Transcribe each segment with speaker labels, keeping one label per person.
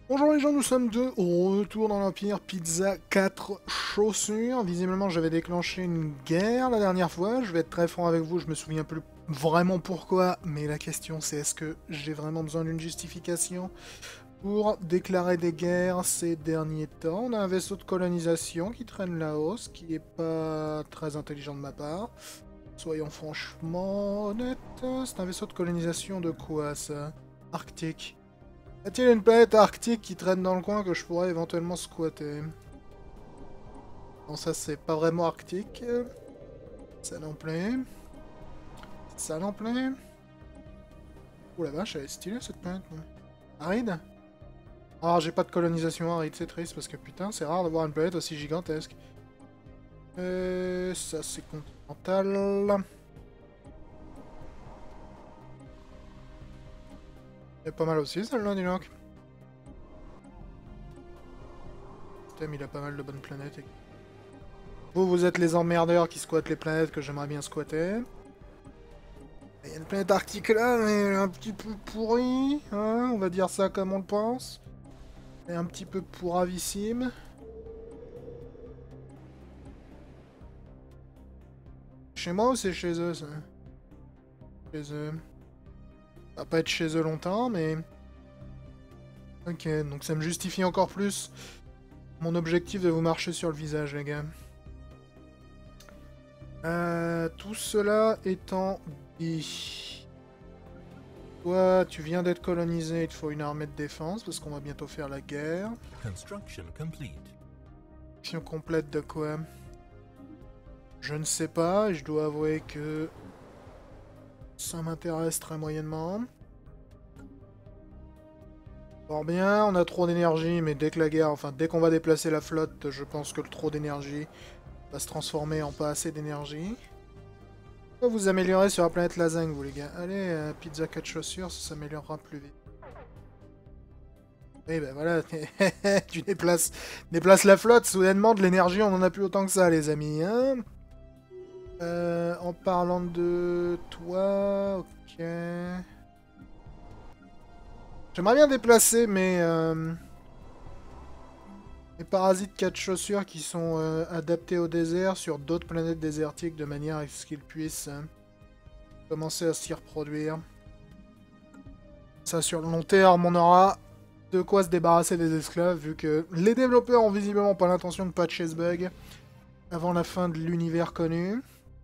Speaker 1: Bonjour les gens, nous sommes de retour dans l'Empire Pizza 4 chaussures. Visiblement, j'avais déclenché une guerre la dernière fois. Je vais être très franc avec vous, je me souviens plus vraiment pourquoi, mais la question c'est est-ce que j'ai vraiment besoin d'une justification pour déclarer des guerres ces derniers temps. On a un vaisseau de colonisation qui traîne là-haut, ce qui est pas très intelligent de ma part. Soyons franchement honnêtes, c'est un vaisseau de colonisation de quoi ça? Arctique. Y a-t-il une planète arctique qui traîne dans le coin que je pourrais éventuellement squatter? Non, ça c'est pas vraiment arctique. Ça non plus. Ça non plus. Ouh la vache, elle est stylée cette planète. Aride? Ah, j'ai pas de colonisation aride, c'est triste parce que putain, c'est rare d'avoir une planète aussi gigantesque. Ça c'est continental. Elle est pas mal aussi celle-là, dis donc. Le système il a pas mal de bonnes planètes. Vous, vous êtes les emmerdeurs qui squattent les planètes que j'aimerais bien squatter. Il y a une planète arctique là, mais elle est un petit peu pourrie, hein, on va dire ça comme on le pense. Elle est un petit peu pourravissime. Chez moi ou c'est chez eux ça? Chez eux. Ça va pas être chez eux longtemps, mais... Ok, donc ça me justifie encore plus mon objectif de vous marcher sur le visage, les gars. Tout cela étant dit... Toi, tu viens d'être colonisé, il te faut une armée de défense, parce qu'on va bientôt faire la guerre.
Speaker 2: Construction complete.
Speaker 1: Action complète de quoi? Je ne sais pas, et je dois avouer que... ça m'intéresse très moyennement. Fort bien, on a trop d'énergie, mais dès que la guerre... Enfin, dès qu'on va déplacer la flotte, je pense que le trop d'énergie va se transformer en pas assez d'énergie. On va vous améliorer sur la planète Lasagne, vous les gars. Allez, pizza 4 chaussures, ça s'améliorera plus vite. Oui, ben voilà, tu déplaces la flotte, soudainement de l'énergie, on en a plus autant que ça, les amis. Hein, en parlant de toi, ok. J'aimerais bien déplacer mes parasites 4 chaussures qui sont adaptés au désert sur d'autres planètes désertiques de manière à ce qu'ils puissent commencer à s'y reproduire. Ça, sur le long terme, on aura de quoi se débarrasser des esclaves, vu que les développeurs ont visiblement pas l'intention de patcher ce bug avant la fin de l'univers connu.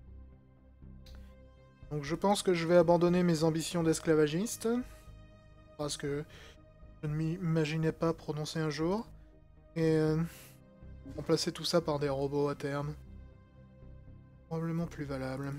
Speaker 1: Donc je pense que je vais abandonner mes ambitions d'esclavagiste, parce que je ne m'imaginais pas prononcer un jour, et remplacer tout ça par des robots à terme. Probablement plus valable.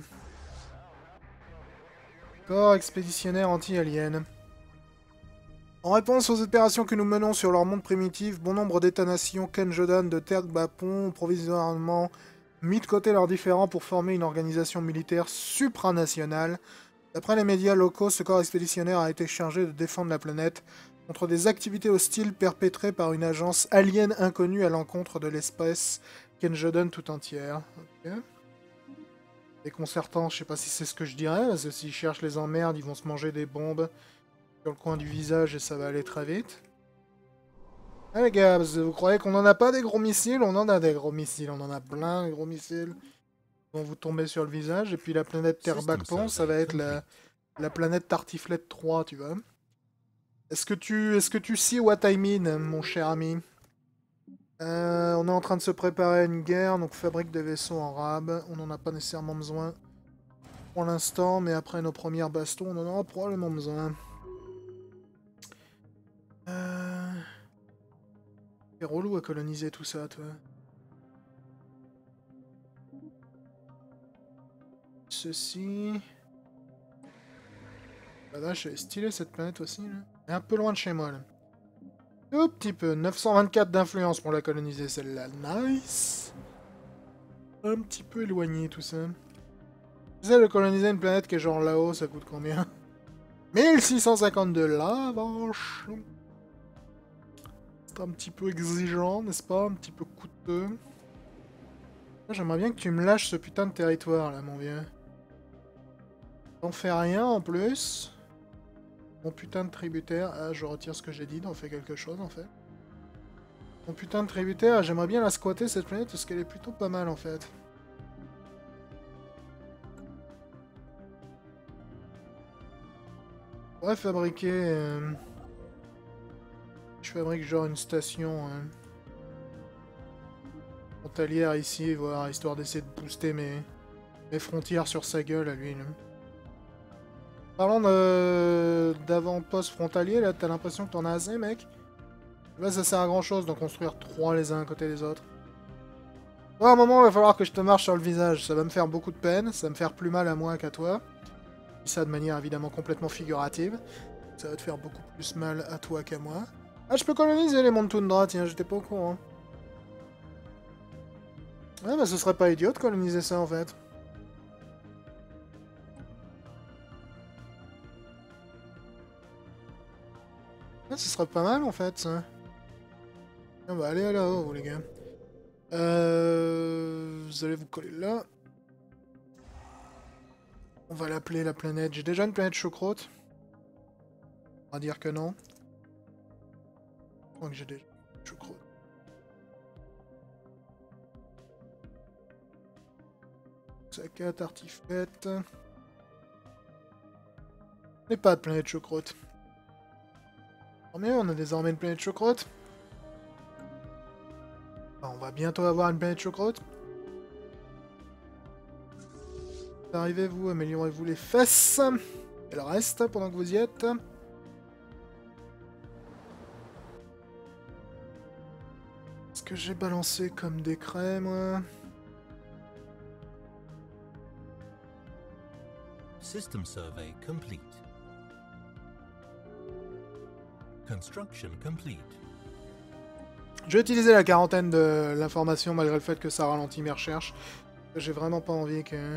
Speaker 1: Corps expéditionnaire anti-alien. En réponse aux opérations que nous menons sur leur monde primitif, bon nombre d'États-nations Kenjodan de Terre de Bapon ont provisoirement mis de côté leurs différends pour former une organisation militaire supranationale. D'après les médias locaux, ce corps expéditionnaire a été chargé de défendre la planète contre des activités hostiles perpétrées par une agence alien inconnue à l'encontre de l'espèce Kenjodan tout entière. Ok. Déconcertant, je sais pas si c'est ce que je dirais, parce que s'ils cherchent les emmerdes, ils vont se manger des bombes sur le coin du visage et ça va aller très vite. Ah les gars, vous croyez qu'on en a pas des gros missiles? On en a des gros missiles, on en a plein de gros missiles. Ils vont vous tomber sur le visage, et puis la planète Terre-Bacpon, ça va être la planète Tartiflette 3, tu vois. Est-ce que tu sais what I mean, mon cher ami? On est en train de se préparer à une guerre, donc fabrique des vaisseaux en rab. On n'en a pas nécessairement besoin pour l'instant, mais après nos premières bastons, on en aura probablement besoin. C'est relou à coloniser tout ça, toi. Ceci... La vache, elle est stylée cette planète aussi, là. Elle est un peu loin de chez moi, là. Tout petit peu. 924 d'influence pour la coloniser, celle-là. Nice. Un petit peu éloigné, tout ça. Tu sais, de coloniser une planète qui est genre là-haut, ça coûte combien? 1652 la vache. C'est un petit peu exigeant, n'est-ce pas? Un petit peu coûteux. J'aimerais bien que tu me lâches ce putain de territoire, là, mon vieux. T'en fais rien, en plus. Mon putain de tributaire. Ah, je retire ce que j'ai dit, d'en fait quelque chose en fait. Mon putain de tributaire, j'aimerais bien la squatter cette planète parce qu'elle est plutôt pas mal en fait. On pourrait fabriquer... Je fabrique genre une station frontalière ici, voir, histoire d'essayer de booster mes frontières sur sa gueule à lui. Là. Parlant d'avant-poste frontalier, là, t'as l'impression que t'en as assez, mec? Là, ça sert à grand chose d'en construire 3 les uns à côté des autres. À un moment, il va falloir que je te marche sur le visage. Ça va me faire beaucoup de peine, ça va me faire plus mal à moi qu'à toi. Je dis ça de manière évidemment complètement figurative. Ça va te faire beaucoup plus mal à toi qu'à moi. Ah, je peux coloniser les mondes toundra, tiens, j'étais pas au courant. Ouais, bah ce serait pas idiot de coloniser ça en fait. Ouais, ce serait pas mal en fait ça. On va aller là-haut, vous les gars. Vous allez vous coller là. On va l'appeler la planète. J'ai déjà une planète choucroute. On va dire que non. Je crois que j'ai déjà une choucroute. Sacat, artifette. Et pas de planète choucroute. Tant mieux, on a désormais une planète choucroute. On va bientôt avoir une planète choucroute. Arrivez-vous, améliorez-vous les fesses. Et le reste, pendant que vous y êtes. Ce que j'ai balancé comme décret, moi.
Speaker 2: System survey complete. Construction complete.
Speaker 1: Je vais utiliser la quarantaine de l'information malgré le fait que ça ralentit mes recherches. J'ai vraiment pas envie que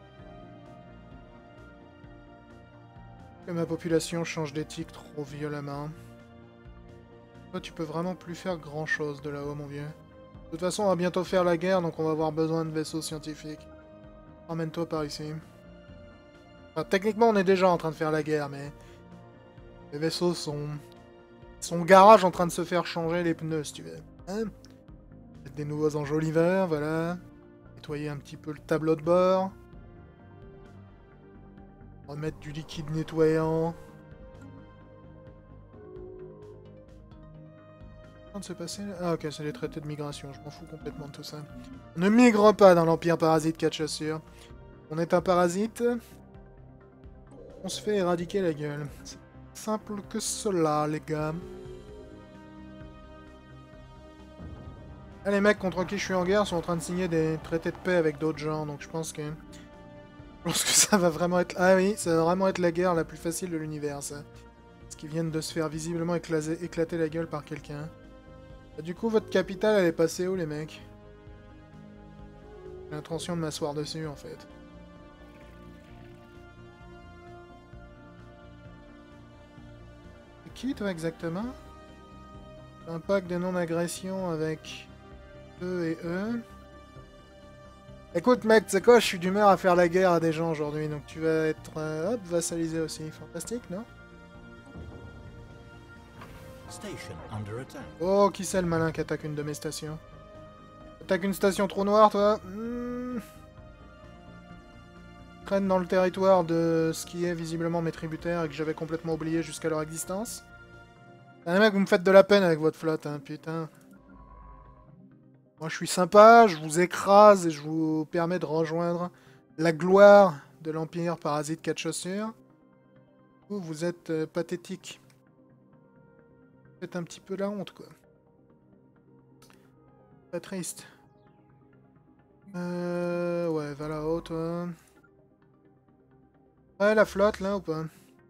Speaker 1: ma population change d'éthique trop violemment. Toi, tu peux vraiment plus faire grand chose de là-haut, mon vieux. De toute façon, on va bientôt faire la guerre, donc on va avoir besoin de vaisseaux scientifiques. Emmène-toi par ici. Enfin, techniquement, on est déjà en train de faire la guerre, mais les vaisseaux sont au garage en train de se faire changer les pneus, si tu veux. Hein? Des nouveaux enjoliveurs, voilà. Nettoyer un petit peu le tableau de bord. Remettre du liquide nettoyant. De se passer là. Ah ok, c'est les traités de migration, je m'en fous complètement de tout ça. On ne migre pas dans l'Empire Parasite 4 chassures. On est un parasite. On se fait éradiquer la gueule. C'est simple que cela, les gars. Ah, les mecs contre qui je suis en guerre sont en train de signer des traités de paix avec d'autres gens, donc je pense que ça va vraiment être... Ah oui, ça va vraiment être la guerre la plus facile de l'univers, ça. Parce qu'ils viennent de se faire visiblement éclater la gueule par quelqu'un. Du coup, votre capitale, elle est passée où, les mecs? J'ai l'intention de m'asseoir dessus, en fait. C'est qui, toi, exactement? Un pacte de non-agression avec eux et eux. Écoute, mec, tu sais quoi, je suis d'humeur à faire la guerre à des gens aujourd'hui, donc tu vas être, hop, vassalisé aussi. Fantastique, non? Oh, qui c'est le malin qui attaque une de mes stations? Attaque une station trop noire, toi? Traîne dans le territoire de ce qui est visiblement mes tributaires et que j'avais complètement oublié jusqu'à leur existence. Ah, mec, vous me faites de la peine avec votre flotte, hein, putain. Moi, je suis sympa, je vous écrase et je vous permets de rejoindre la gloire de l'Empire Parasite 4 chaussures. Vous êtes pathétique. Vous faites un petit peu la honte, quoi. Très triste. Ouais, va là-haut, toi. Ouais, la flotte, là, ou pas?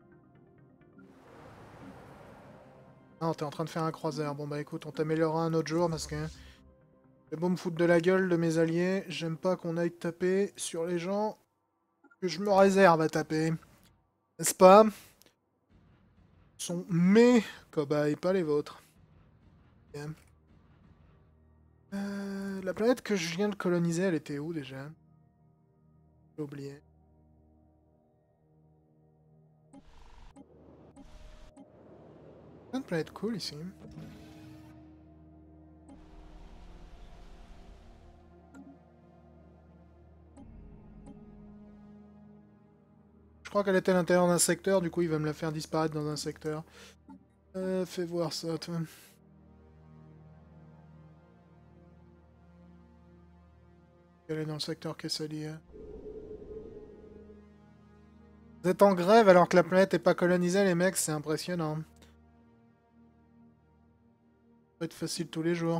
Speaker 1: Non, t'es en train de faire un croiseur. Bon, bah écoute, on t'améliorera un autre jour, parce que... C'est beau me foutre de la gueule de mes alliés. J'aime pas qu'on aille taper sur les gens que je me réserve à taper. N'est-ce pas? Ce sont mes cobayes, pas les vôtres. Okay. La planète que je viens de coloniser, elle était où déjà? J'ai oublié. Plein de planètes cool ici. Je crois qu'elle était à l'intérieur d'un secteur, du coup il va me la faire disparaître dans un secteur. Fais voir ça, toi. Elle est dans le secteur Kessalia. Vous êtes en grève alors que la planète est pas colonisée, les mecs, c'est impressionnant. Ça va être facile tous les jours.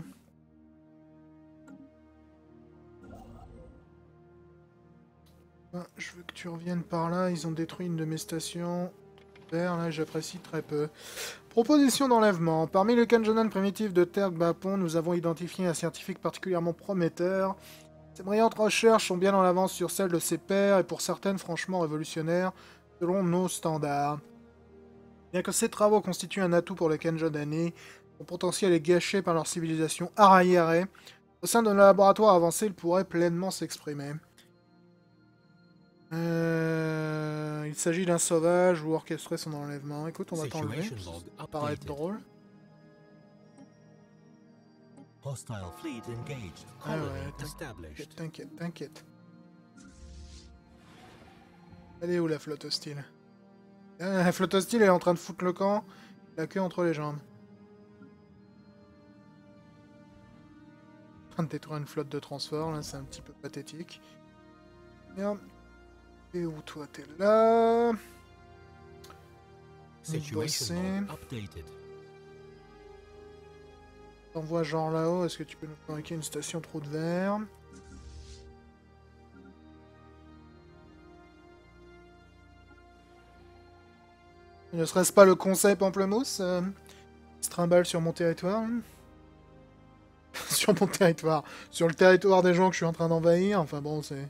Speaker 1: Je veux que tu reviennes par là, ils ont détruit une de mes stations. Là, j'apprécie très peu. Proposition d'enlèvement. Parmi les Kanjonan primitifs de Terg Bapon, nous avons identifié un scientifique particulièrement prometteur. Ses brillantes recherches sont bien en avance sur celles de ses pairs et pour certaines franchement révolutionnaires, selon nos standards. Bien que ces travaux constituent un atout pour les Kanjonani, son potentiel est gâché par leur civilisation arriérée. Au sein de nos laboratoires avancés, il pourrait pleinement s'exprimer. Il s'agit d'un sauvage ou orchestrer son enlèvement. Écoute, on va t'enlever. Ça paraît être drôle. Ah ouais, t'inquiète. Elle est où la flotte hostile? La flotte hostile est en train de foutre le camp, la queue entre les jambes. En train de détruire une flotte de transport, là c'est un petit peu pathétique. Merde. Et où toi t'es là? T'envoies genre là-haut, est-ce que tu peux nous fabriquer une station trou de verre? Ne serait-ce pas le conseil Pamplemousse se trimballe sur mon territoire? Sur mon territoire. Sur le territoire des gens que je suis en train d'envahir. Enfin bon, c'est...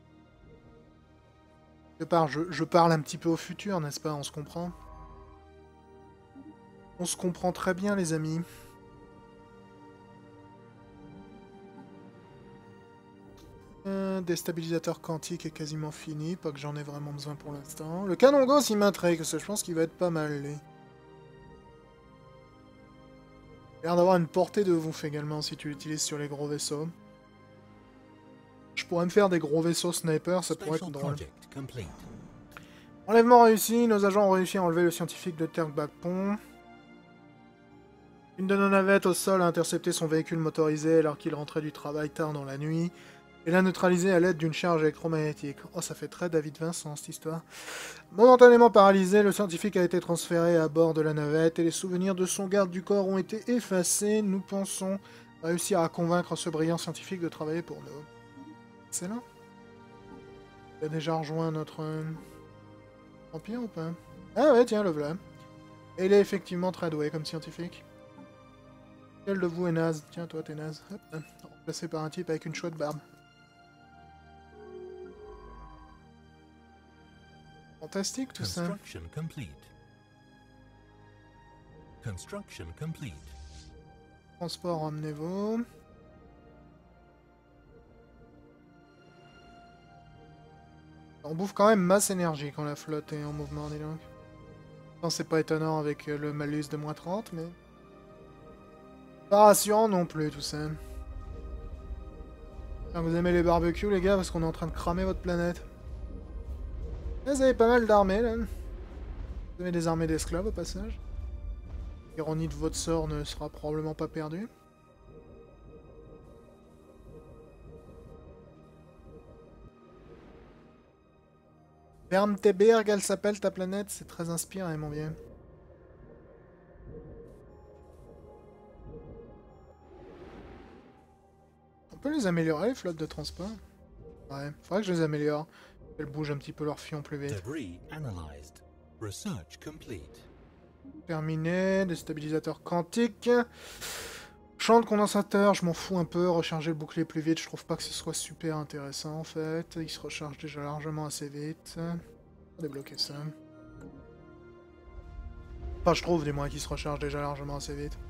Speaker 1: Je parle un petit peu au futur, n'est-ce pas? On se comprend. On se comprend très bien, les amis. Déstabilisateur quantique est quasiment fini, pas que j'en ai vraiment besoin pour l'instant. Le canon gauche, il m'intrigue, je pense qu'il va être pas mal, lui. Il a l'air d'avoir une portée de ouf également si tu l'utilises sur les gros vaisseaux. Je pourrais me faire des gros vaisseaux sniper, ça pourrait être drôle. Enlèvement réussi, nos agents ont réussi à enlever le scientifique de Terg Bapon. Une de nos navettes au sol a intercepté son véhicule motorisé alors qu'il rentrait du travail tard dans la nuit. Et l'a neutralisé à l'aide d'une charge électromagnétique. Oh, ça fait très David Vincent, cette histoire. Momentanément paralysé, le scientifique a été transféré à bord de la navette et les souvenirs de son garde du corps ont été effacés. Nous pensons réussir à convaincre ce brillant scientifique de travailler pour nous. Excellent. Il a déjà rejoint notre empire ou pas? Ah ouais, tiens, le voilà. Et il est effectivement très doué comme scientifique. Quel de vous est naze? Tiens, toi, t'es naze. Hop, remplacé par un type avec une chouette barbe. Fantastique tout ça.
Speaker 2: Construction complete.
Speaker 1: Transport, emmenez-vous. On bouffe quand même masse énergie quand la flotte est en mouvement, dis donc. Non, c'est pas étonnant avec le malus de moins 30, mais... pas rassurant non plus tout ça. Vous aimez les barbecues les gars, parce qu'on est en train de cramer votre planète. Vous avez pas mal d'armées là. Vous avez des armées d'esclaves au passage. L'ironie de votre sort ne sera probablement pas perdue. Bernteberg, elle s'appelle ta planète, c'est très inspirant, mon bien. On peut les améliorer, les flottes de transport? Ouais, faudrait que je les améliore. Elles bougent un petit peu leur fion plus vite. Terminé, déstabilisateur quantique. Champ de condensateur, je m'en fous un peu. Recharger le bouclier plus vite, je trouve pas que ce soit super intéressant en fait. Il se recharge déjà largement assez vite. On va débloquer ça. Enfin, je trouve du moins qu'il se recharge déjà largement assez vite.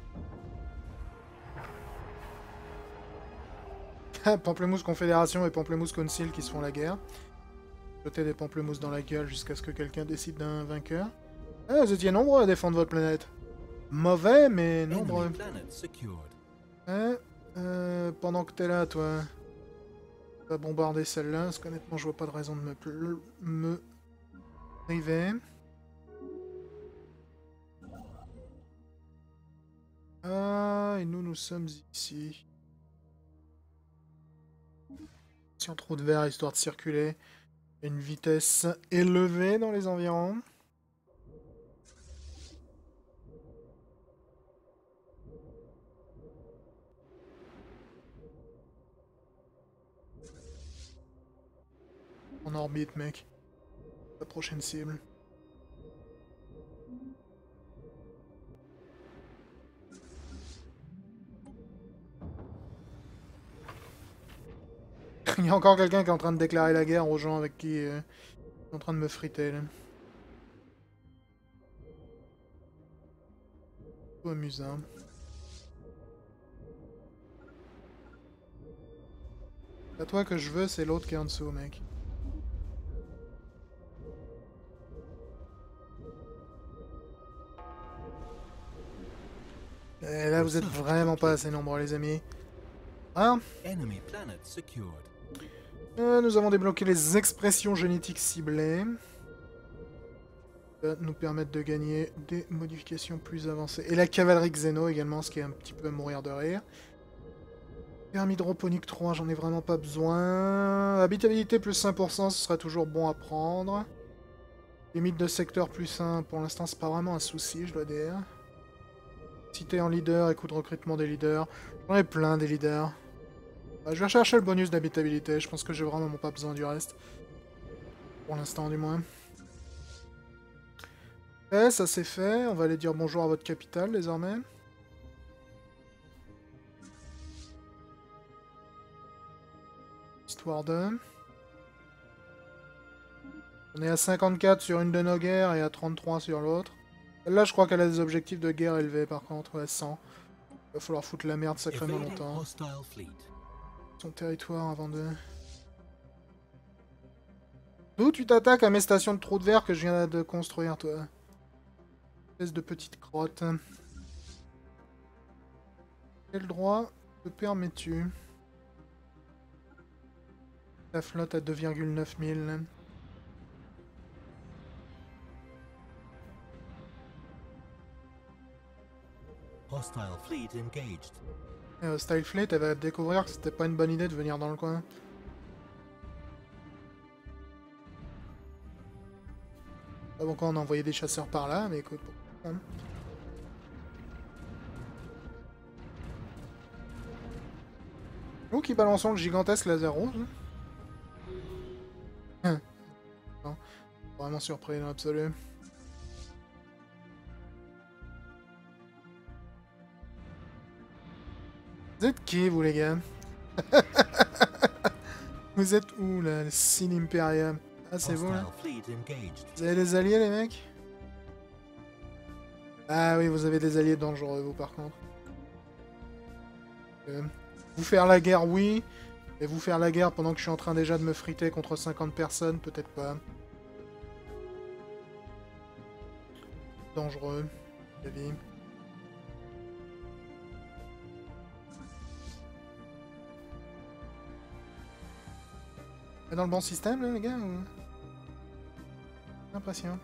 Speaker 1: Pamplemousse Confédération et Pamplemousse Council qui se font la guerre. Jeter des pamplemousses dans la gueule jusqu'à ce que quelqu'un décide d'un vainqueur. Ah, vous étiez nombreux à défendre votre planète. mauvais, mais
Speaker 2: Enemy
Speaker 1: nombreux.
Speaker 2: planet secured.
Speaker 1: Hein, pendant que t'es là, toi, tu vas bombarder celle-là, parce qu'honnêtement, je vois pas de raison de me priver. Ah, et nous sommes ici. Si on trou de verre, histoire de circuler. Une vitesse élevée dans les environs. En orbite, mec. La prochaine cible. Il y a encore quelqu'un qui est en train de déclarer la guerre aux gens avec qui il est en train de me friter, là. Tout amusant. À toi que je veux, c'est l'autre qui est en dessous, mec. Et là, vous êtes vraiment pas assez nombreux, les amis. Hein?
Speaker 2: Enemy planet secured.
Speaker 1: Nous avons débloqué les expressions génétiques ciblées. Ça va nous permettre de gagner des modifications plus avancées. Et la cavalerie Xeno également, ce qui est un petit peu à mourir de rire. Permis hydroponique 3, j'en ai vraiment pas besoin. Habitabilité plus 5%, ce serait toujours bon à prendre. Limite de secteur plus 1, pour l'instant c'est pas vraiment un souci, je dois dire. Cité en leader et coût de recrutement des leaders. J'en ai plein des leaders. Je vais chercher le bonus d'habitabilité, je pense que j'ai vraiment pas besoin du reste. Pour l'instant du moins. Ok, ça c'est fait, on va aller dire bonjour à votre capitale désormais. Histoire de... On est à 54 sur une de nos guerres et à 33 sur l'autre. Là, je crois qu'elle a des objectifs de guerre élevés par contre, ouais, 100. Il va falloir foutre la merde sacrément
Speaker 2: Evading
Speaker 1: longtemps.
Speaker 2: hostile fleet.
Speaker 1: Son territoire avant de... D'où tu t'attaques à mes stations de trous de verre que je viens de construire, toi? Espèce de petite crotte. Quel droit te permets-tu? La flotte à 2,9 000.
Speaker 2: Hostile fleet engaged.
Speaker 1: Style Fleet, elle va découvrir que c'était pas une bonne idée de venir dans le coin. Pas bon quand on a envoyé des chasseurs par là, mais écoute... Bon. Nous qui balançons le gigantesque laser rouge. Non, vraiment surpris dans l'absolu. Vous êtes qui, vous, les gars? Vous êtes où, là, le Sin Imperium? Ah, c'est vous, là?
Speaker 2: Hostile fleet engaged.
Speaker 1: Vous avez des alliés, les mecs? Ah oui, vous avez des alliés dangereux, vous, par contre. Vous faire la guerre, oui. Et vous faire la guerre pendant que je suis en train déjà de me friter contre 50 personnes, peut-être pas. Dangereux, la vie. Dans le bon système, là, les gars, ou... J'ai l'impression.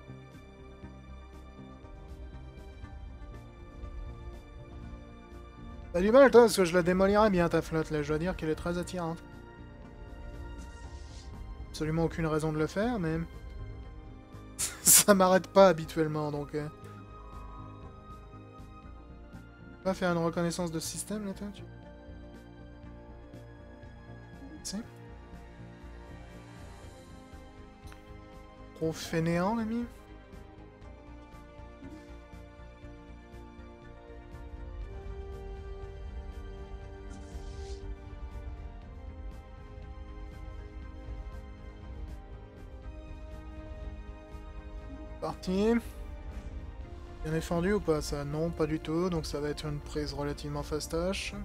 Speaker 1: T'as du mal, toi, parce que je la démolirais bien, ta flotte, là. Je dois dire qu'elle est très attirante. Absolument aucune raison de le faire, mais... ça m'arrête pas habituellement, donc... On va faire une reconnaissance de système, là, toi, tu... Si. Trop fainéant, l'ami. Parti. Bien défendu ou pas ça? Non, pas du tout, donc ça va être une prise relativement fastoche.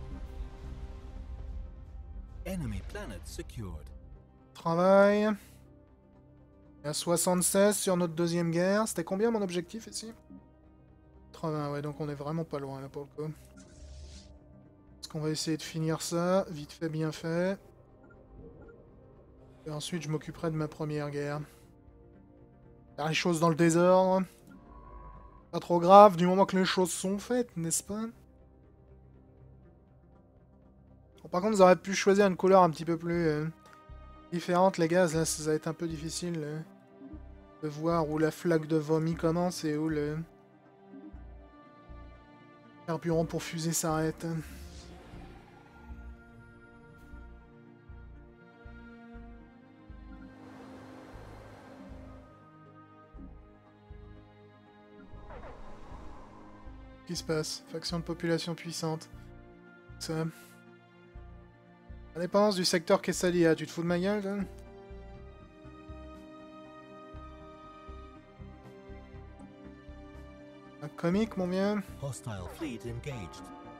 Speaker 2: Enemy planet secured.
Speaker 1: Travail. À 76 sur notre deuxième guerre. C'était combien mon objectif ici? 80, ouais, donc on est vraiment pas loin là pour le coup. Est-ce qu'on va essayer de finir ça? Vite fait, bien fait. Et ensuite, je m'occuperai de ma première guerre. Faire les choses dans le désordre. Pas trop grave, du moment que les choses sont faites, n'est-ce pas? Bon, par contre, vous aurez pu choisir une couleur un petit peu plus différente, les gars. Là, ça va être un peu difficile de voir où la flaque de vomi commence et où le carburant pour fusée s'arrête. Qu'est-ce qui se passe? Faction de population puissante. Ça. Indépendance du secteur Kessalia, tu te fous de ma gueule, toi? Un comique, mon bien?
Speaker 2: Hostile fleet engaged.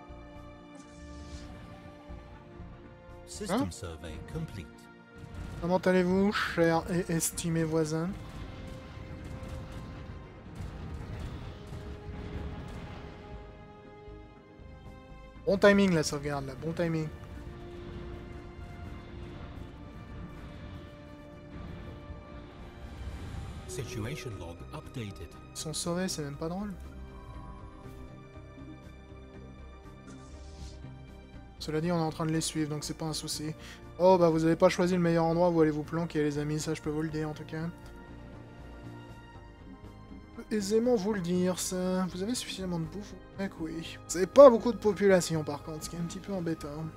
Speaker 2: System
Speaker 1: Hein?
Speaker 2: survey complete.
Speaker 1: Comment allez-vous, cher et estimé voisin? Bon timing la sauvegarde là, bon timing.
Speaker 2: Situation log updated.
Speaker 1: Ils sont sauvés, c'est même pas drôle. Cela dit, on est en train de les suivre, donc c'est pas un souci. Oh bah vous avez pas choisi le meilleur endroit où allez vous planquer les amis, ça je peux vous le dire en tout cas. Je peux aisément vous le dire ça. Vous avez suffisamment de bouffe? Mec oui. Vous avez pas beaucoup de population par contre, ce qui est un petit peu embêtant.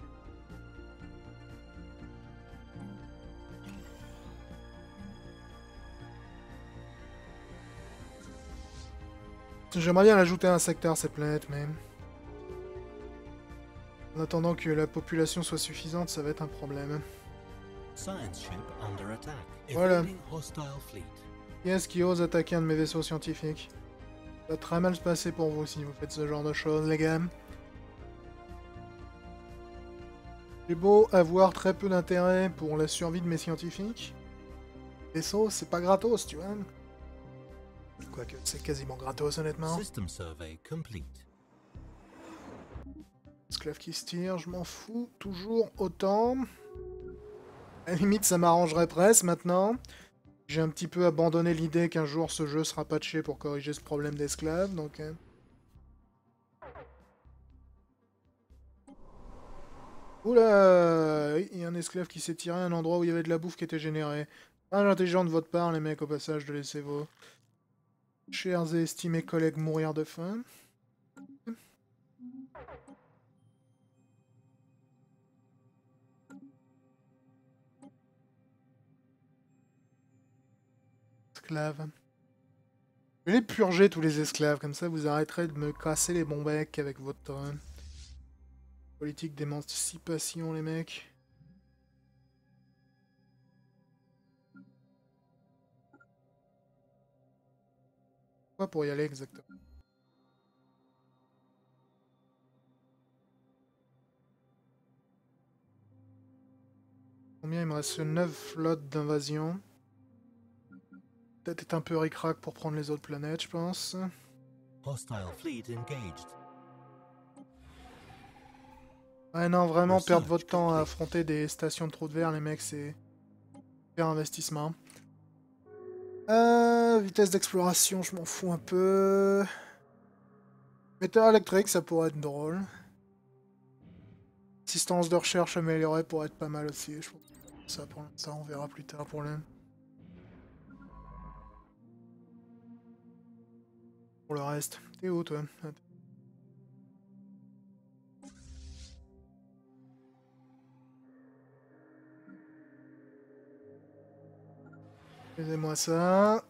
Speaker 1: J'aimerais bien l'ajouter à un secteur cette planète, mais... En attendant que la population soit suffisante, ça va être un problème.
Speaker 2: Science ship under attack.
Speaker 1: Voilà.
Speaker 2: Evading hostile fleet.
Speaker 1: Qui est-ce qui ose attaquer un de mes vaisseaux scientifiques? Ça va très mal se passer pour vous si vous faites ce genre de choses, les gars. J'ai beau avoir très peu d'intérêt pour la survie de mes scientifiques. Vaisseau, c'est pas gratos, tu vois. Quoique, c'est quasiment gratos, honnêtement.
Speaker 2: System survey complete.
Speaker 1: Esclave qui se tire, je m'en fous toujours autant. À la limite, ça m'arrangerait presque maintenant. J'ai un petit peu abandonné l'idée qu'un jour ce jeu sera patché pour corriger ce problème d'esclaves, donc... Oula! Il y a un esclave qui s'est tiré à un endroit où il y avait de la bouffe qui était générée. Pas intelligent de votre part, les mecs, au passage, de laisser vos chers et estimés collègues mourir de faim. Esclaves. Je vais les purger, tous les esclaves, comme ça vous arrêterez de me casser les bons becs avec votre... politique d'émancipation, les mecs. Quoi pour y aller exactement? Combien il me reste? 9 flottes d'invasion. Peut-être être un peu ric-rac pour prendre les autres planètes, je pense.
Speaker 2: Hostile fleet engaged.
Speaker 1: Ouais, non, vraiment,
Speaker 2: Research
Speaker 1: perdre votre temps à
Speaker 2: complete.
Speaker 1: affronter des stations de trous de verre, les mecs, c'est... faire investissement. Vitesse d'exploration, je m'en fous un peu. Météore électrique, ça pourrait être drôle. Assistance de recherche améliorée pourrait être pas mal aussi, je pense. Ça, pour l'instant, on verra plus tard pour le... Pour le reste. T'es où, toi? Faisez-moi ça.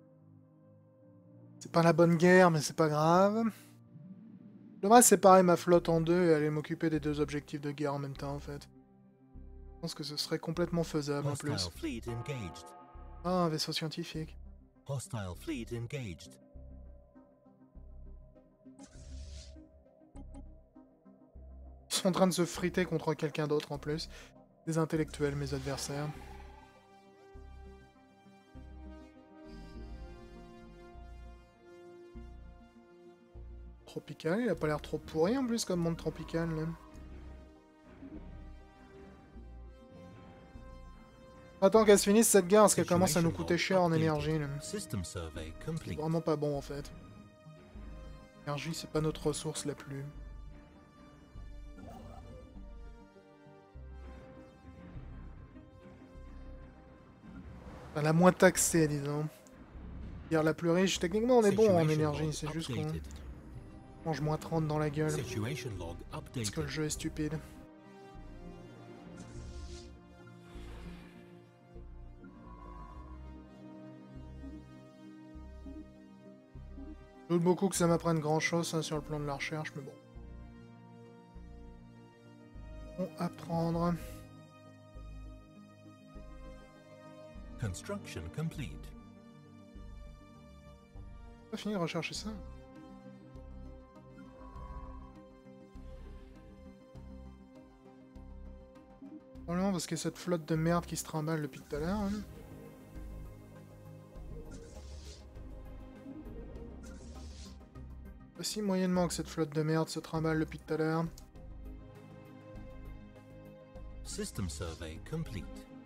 Speaker 1: C'est pas la bonne guerre, mais c'est pas grave. Je devrais séparer ma flotte en deux et aller m'occuper des deux objectifs de guerre en même temps, en fait. Je pense que ce serait complètement faisable, en
Speaker 2: Hostile
Speaker 1: plus.
Speaker 2: fleet engaged.
Speaker 1: Ah, un vaisseau scientifique.
Speaker 2: Hostile fleet engaged.
Speaker 1: Ils sont en train de se friter contre quelqu'un d'autre, en plus. Des intellectuels, mes adversaires. Tropical, il a pas l'air trop pourri en plus comme monde tropical là. Attends qu'elle se finisse cette guerre parce qu'elle commence à nous coûter cher en énergie là.
Speaker 2: System survey
Speaker 1: C'est
Speaker 2: complete.
Speaker 1: vraiment pas bon en fait. L'énergie c'est pas notre ressource la plus... Enfin, la moins taxée disons. Guerre la plus riche, techniquement on est bon en énergie, c'est juste qu'on mange moins 30 dans la gueule.
Speaker 2: Situation log
Speaker 1: Parce
Speaker 2: updated.
Speaker 1: que le jeu est stupide. Je doute beaucoup que ça m'apprenne grand chose hein, sur le plan de la recherche, mais bon. Bon, apprendre.
Speaker 2: Construction complete.
Speaker 1: On va finir de rechercher ça. Probablement parce qu'il y a cette flotte de merde qui se trimballe depuis tout à l'heure. Hein. Aussi moyennement que cette flotte de merde se trimballe depuis tout à l'heure.
Speaker 2: System survey complete.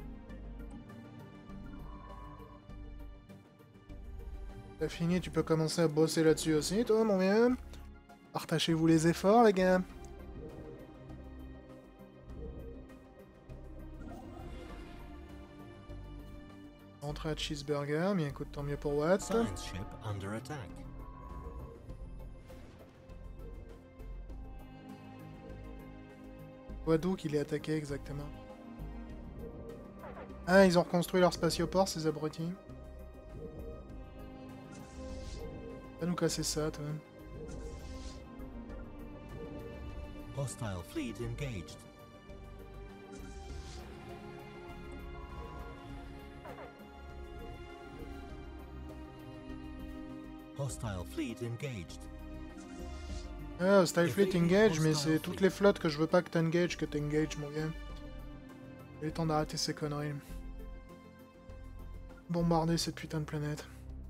Speaker 1: T'as fini, tu peux commencer à bosser là-dessus aussi, toi, mon vieux. Partagez-vous les efforts, les gars. Entrée à Cheeseburger, bien écoute, tant mieux pour Watt.
Speaker 2: Science ship under attack.
Speaker 1: Vois d'où qu'il est attaqué exactement. Ah, ils ont reconstruit leur spatioport, ces abrutis. Va nous casser ça, toi.
Speaker 2: Hostile fleet engaged. Hostile fleet engaged.
Speaker 1: Ah, Style Fleet engage, mais c'est toutes les flottes que je veux pas que t'engages, mon gars. Il est temps d'arrêter ces conneries. Bombarder cette putain de planète.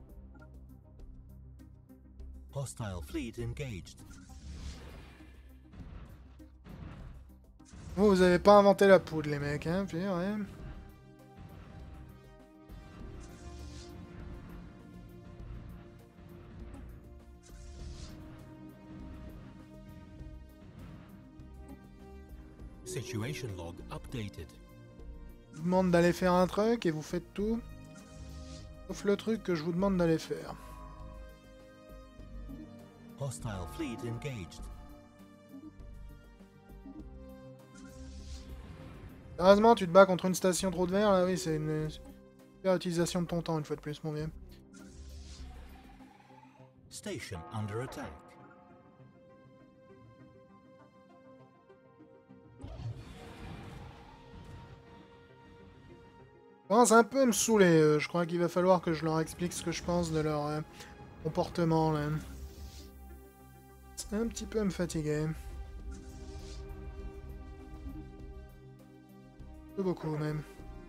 Speaker 2: Hostile fleet engaged.
Speaker 1: Vous avez pas inventé la poudre, les mecs, hein, puis ouais.
Speaker 2: Situation log updated.
Speaker 1: Je vous demande d'aller faire un truc et vous faites tout. Sauf le truc que je vous demande d'aller faire.
Speaker 2: Hostile fleet engaged.
Speaker 1: Sérieusement, tu te bats contre une station trop de verre, là, oui, c'est une super utilisation de ton temps, une fois de plus, mon vieux.
Speaker 2: Station under attack.
Speaker 1: Je commence un peu à me saouler, je crois qu'il va falloir que je leur explique ce que je pense de leur comportement, là. C'est un petit peu à me fatiguer. Un peu beaucoup, même.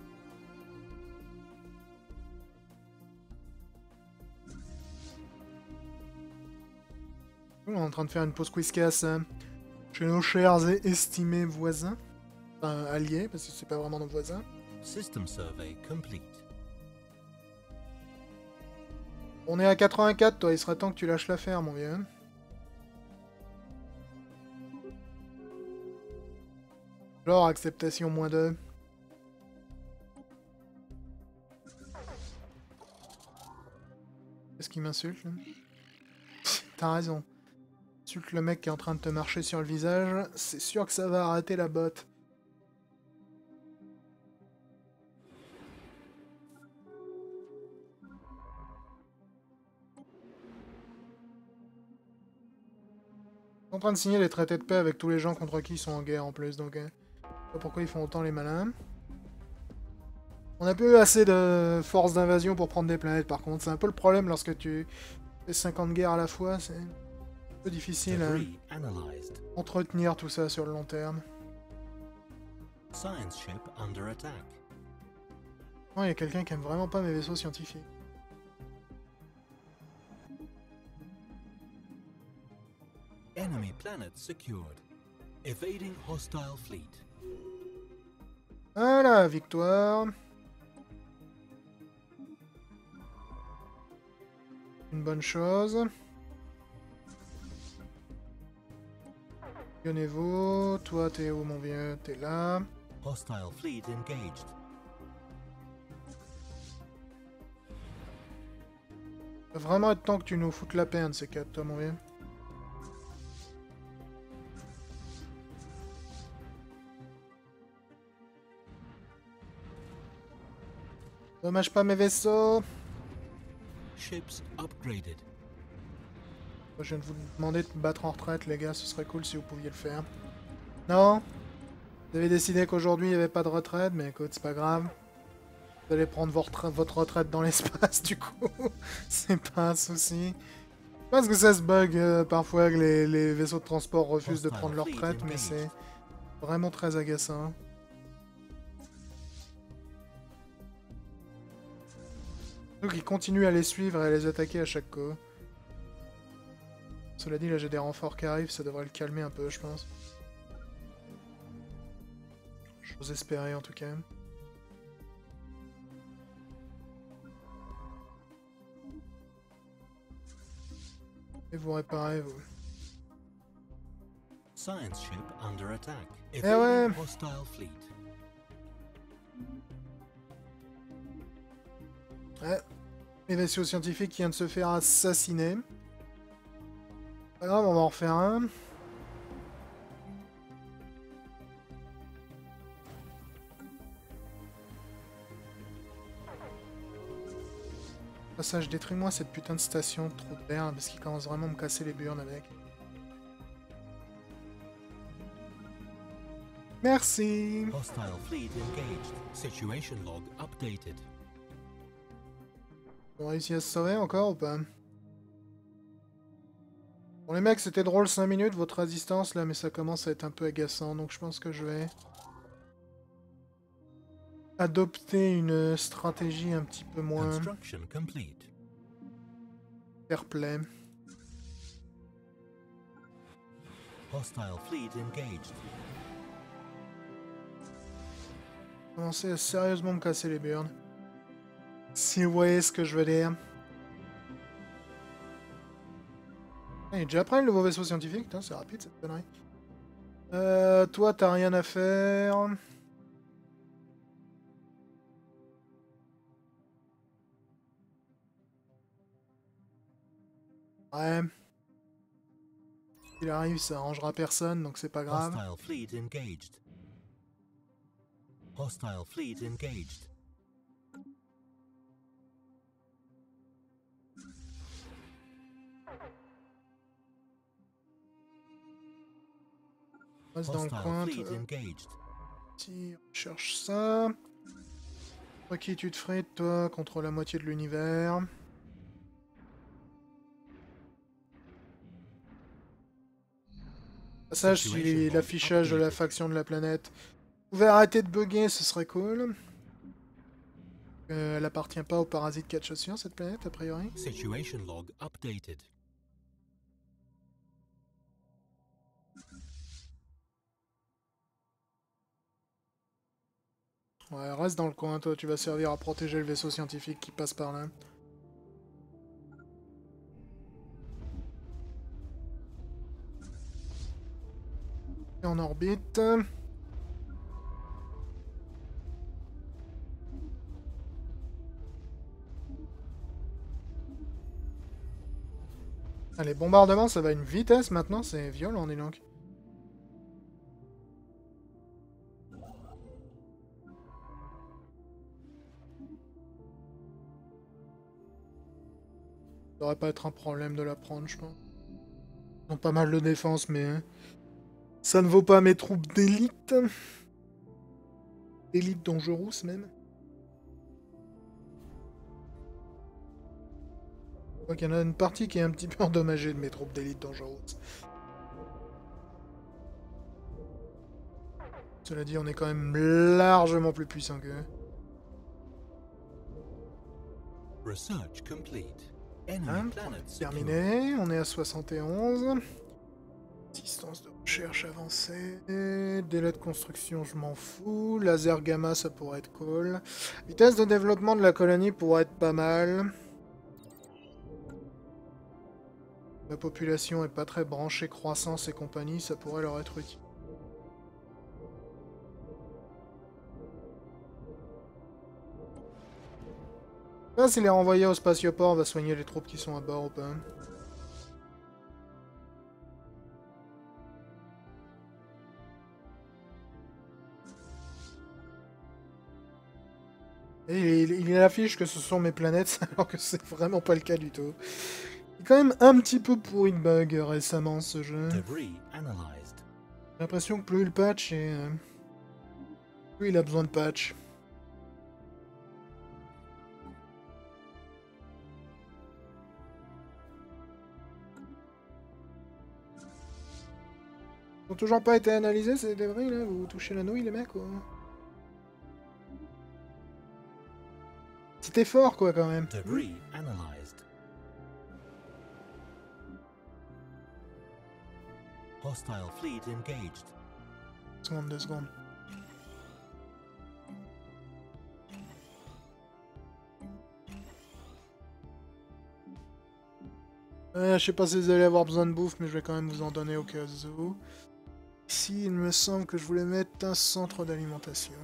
Speaker 1: On est en train de faire une pause quiz-casse chez nos chers et estimés voisins. Enfin, alliés, parce que c'est pas vraiment nos voisins.
Speaker 2: System survey complete.
Speaker 1: On est à 84, toi, il serait temps que tu lâches l'affaire, mon vieux. Alors, acceptation -2. Qu'est-ce qui m'insulte, là? T'as raison. Insulte le mec qui est en train de te marcher sur le visage, c'est sûr que ça va arrêter la botte. Ils sont en train de signer les traités de paix avec tous les gens contre qui ils sont en guerre en plus, donc... je sais pas pourquoi ils font autant les malins. On a pas eu assez de force d'invasion pour prendre des planètes par contre, c'est un peu le problème lorsque tu fais 50 guerres à la fois, c'est un peu difficile à
Speaker 2: Debris analyzed.
Speaker 1: entretenir tout ça sur le long terme.
Speaker 2: Science ship under attack.
Speaker 1: Non, il y a quelqu'un qui aime vraiment pas mes vaisseaux scientifiques.
Speaker 2: Enemy planet secured. Evading hostile fleet.
Speaker 1: Voilà, victoire. Une bonne chose. Yonnez-vous. Toi, t'es où, mon vieux? T'es là.
Speaker 2: Hostile fleet engaged.
Speaker 1: Ça va vraiment être temps que tu nous foutes la peine, ces quatre, toi, mon vieux. Dommage pas mes vaisseaux.
Speaker 2: Ships upgraded.
Speaker 1: Je viens de vous demander de me battre en retraite, les gars. Ce serait cool si vous pouviez le faire. Non? Vous avez décidé qu'aujourd'hui, il n'y avait pas de retraite, mais écoute, c'est pas grave. Vous allez prendre votre retraite dans l'espace, du coup. C'est pas un souci. Parce que ça se bug parfois que les vaisseaux de transport refusent de prendre leur retraite, mais c'est vraiment très agaçant. Donc ils continuent à les suivre et à les attaquer à chaque coup. Cela dit, là j'ai des renforts qui arrivent, ça devrait le calmer un peu, je pense. J'ose espérer en tout cas. Et vous réparez, vous.
Speaker 2: Science ship under attack.
Speaker 1: Eh
Speaker 2: Evading
Speaker 1: ouais.
Speaker 2: hostile fleet.
Speaker 1: Ouais. Les vaisseaux scientifiques qui vient de se faire assassiner. Pas grave, on va en refaire un. Passage, détruis-moi cette putain de station de trou de verre, parce qu'il commence vraiment à me casser les burnes avec. Merci.
Speaker 2: Hostile fleet engaged. Situation log updated.
Speaker 1: On réussit à se sauver encore ou pas? Bon les mecs, c'était drôle 5 minutes votre résistance là, mais ça commence à être un peu agaçant, donc je pense que je vais adopter une stratégie un petit peu moins
Speaker 2: Construction complete.
Speaker 1: fair play.
Speaker 2: Hostile fleet engaged.
Speaker 1: Commencer à sérieusement me casser les burnes. Si vous voyez ce que je veux dire. Ah, il est déjà après le nouveau vaisseau scientifique, putain, c'est rapide cette connerie. Toi t'as rien à faire. Ouais. Il arrive, ça arrangera personne, donc c'est pas grave.
Speaker 2: Hostile fleet engaged. Hostile fleet engaged.
Speaker 1: On reste dans le coin.
Speaker 2: Hostile fleet engaged.
Speaker 1: Si on cherche ça. Toi qui tu te frites, toi, contre la moitié de l'univers. Passage, si l'affichage de la faction de la planète pouvait arrêter de bugger, ce serait cool. Elle appartient pas aux parasites Katchossiens, cette planète, a priori.
Speaker 2: Situation log updated.
Speaker 1: Ouais, reste dans le coin, toi, tu vas servir à protéger le vaisseau scientifique qui passe par là. Et en orbite. Allez, bombardement, ça va à une vitesse maintenant, c'est violent, dis donc. Ça devrait pas être un problème de la prendre, je pense. Ils ont pas mal de défense, mais hein, ça ne vaut pas mes troupes d'élite. Élite dangereuse, même. Je crois qu'il y en a une partie qui est un petit peu endommagée de mes troupes d'élite dangereuses. Cela dit, on est quand même largement plus puissant qu'eux.
Speaker 2: Research complete. Enemy
Speaker 1: Hein,
Speaker 2: planet secured.
Speaker 1: terminé, on est à 71. Assistance de recherche avancée. Délai de construction, je m'en fous. Laser gamma, ça pourrait être cool. Vitesse de développement de la colonie pourrait être pas mal. La population est pas très branchée croissance et compagnie, ça pourrait leur être utile. Je sais pas si les renvoyer au spatioport va soigner les troupes qui sont à bord ou pas. Et il affiche que ce sont mes planètes, alors que c'est vraiment pas le cas du tout. C'est quand même un petit peu pourri de bug récemment ce jeu. J'ai l'impression que plus il patch et plus il a besoin de patch. Ils n'ont toujours pas été analysés ces débris là? Vous touchez la nouille les mecs ou... Petit effort quoi quand même.
Speaker 2: Debris analyzed. Hostile fleet engaged.
Speaker 1: 2 secondes. Je sais pas si vous allez avoir besoin de bouffe, mais je vais quand même vous en donner au cas où. Ici, il me semble que je voulais mettre un centre d'alimentation.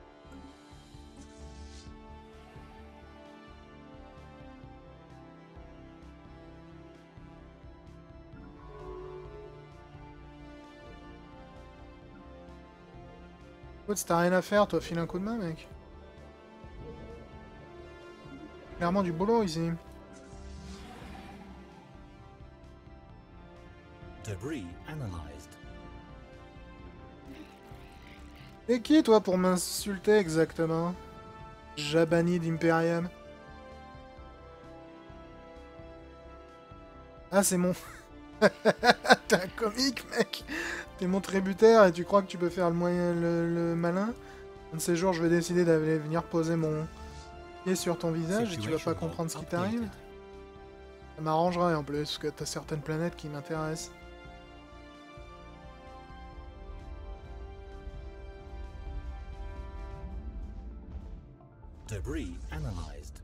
Speaker 1: Écoute, si t'as rien à faire, toi, file un coup de main, mec. Clairement du boulot ici.
Speaker 2: Debris analyzed.
Speaker 1: Et qui, toi, pour m'insulter exactement? Jabani d'Imperium. Ah, c'est mon... T'es un comique, mec. T'es mon tributaire et tu crois que tu peux faire le malin? Un de ces jours, je vais décider d'aller venir poser mon pied sur ton visage et tu vas pas comprendre ce qui t'arrive. Ça m'arrangerait en plus, parce que t'as certaines planètes qui m'intéressent.
Speaker 2: Debris analyzed.